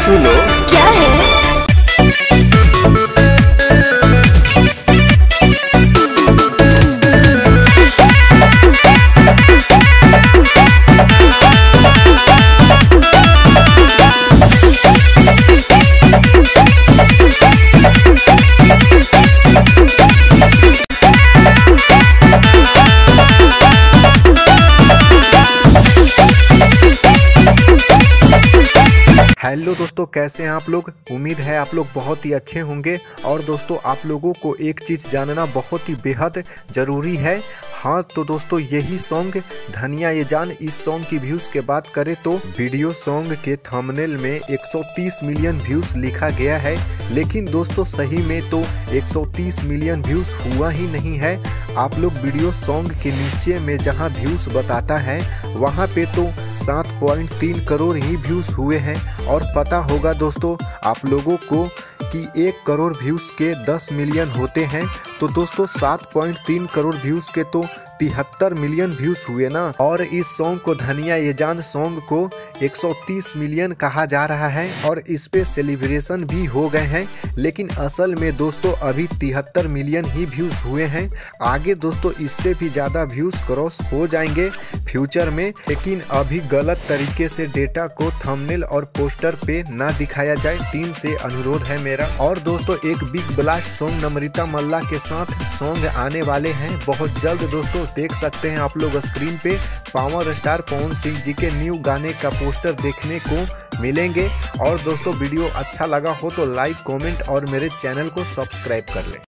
सुनो क्या है। हेलो दोस्तों, कैसे हैं आप लोग। उम्मीद है आप लोग बहुत ही अच्छे होंगे। और दोस्तों, आप लोगों को एक चीज़ जानना बहुत ही बेहद ज़रूरी है। हाँ तो दोस्तों, यही सॉन्ग धनिया ये जान, इस सॉन्ग की व्यूज़ के बात करें तो वीडियो सॉन्ग के थंबनेल में 130 मिलियन व्यूज़ लिखा गया है। लेकिन दोस्तों, सही में तो 130 मिलियन व्यूज़ हुआ ही नहीं है। आप लोग वीडियो सॉन्ग के नीचे में जहाँ व्यूज़ बताता है वहाँ पे तो 7.3 करोड़ ही व्यूज़ हुए हैं। और पता होगा दोस्तों आप लोगों को कि 1 करोड़ व्यूज़ के 10 मिलियन होते हैं। तो दोस्तों 7.3 करोड़ व्यूज़ के तो 73 मिलियन व्यूज़ हुए ना। और इस सॉन्ग को धनिया ये जान सॉन्ग को 130 मिलियन कहा जा रहा है और इस पे सेलिब्रेशन भी हो गए हैं। लेकिन असल में दोस्तों अभी 73 मिलियन ही व्यूज़ हुए हैं। आगे दोस्तों इससे भी ज़्यादा व्यूज़ क्रॉस हो जाएंगे फ्यूचर में। लेकिन अभी गलत तरीके से डेटा को थंबनेल और पोस्टर पे ना दिखाया जाए, टीम से अनुरोध है मेरा। और दोस्तों एक big blast song Namrata Malla के साथ सॉन्ग आने वाले हैं बहुत जल्द। दोस्तों देख सकते हैं आप लोग स्क्रीन पे पावर स्टार पवन सिंह जी के न्यू गाने का पोस्टर देखने को मिलेंगे। और दोस्तों वीडियो अच्छा लगा हो तो लाइक, कमेंट और मेरे चैनल को सब्सक्राइब कर लें।